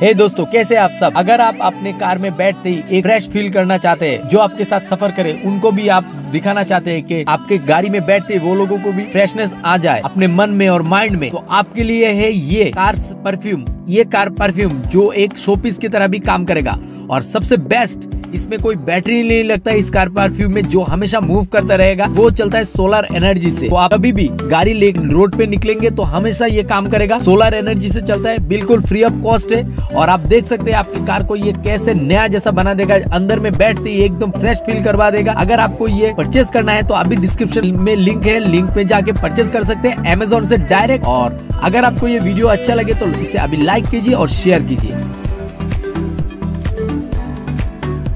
हे दोस्तों, कैसे आप सब। अगर आप अपने कार में बैठते ही एक फ्रेश फील करना चाहते हैं, जो आपके साथ सफर करे उनको भी आप दिखाना चाहते हैं कि आपके गाड़ी में बैठते ही वो लोगों को भी फ्रेशनेस आ जाए अपने मन में और माइंड में, तो आपके लिए है ये कार परफ्यूम। ये कार परफ्यूम जो एक शोपीस की तरह भी काम करेगा और सबसे बेस्ट, इसमें कोई बैटरी नहीं लगता है। इस कार परफ्यूम में जो हमेशा मूव करता रहेगा वो चलता है सोलर एनर्जी से। तो आप कभी भी गाड़ी ले रोड पे निकलेंगे तो हमेशा ये काम करेगा, सोलर एनर्जी से चलता है, बिल्कुल फ्री ऑफ कॉस्ट है। और आप देख सकते हैं आपकी कार को ये कैसे नया जैसा बना देगा, अंदर में बैठते ही एकदम फ्रेश फील करवा देगा। अगर आपको ये परचेस करना है तो अभी डिस्क्रिप्शन में लिंक है, लिंक पे जाके परचेस कर सकते हैं Amazon से डायरेक्ट। और अगर आपको ये वीडियो अच्छा लगे तो इसे अभी लाइक कीजिए और शेयर कीजिए।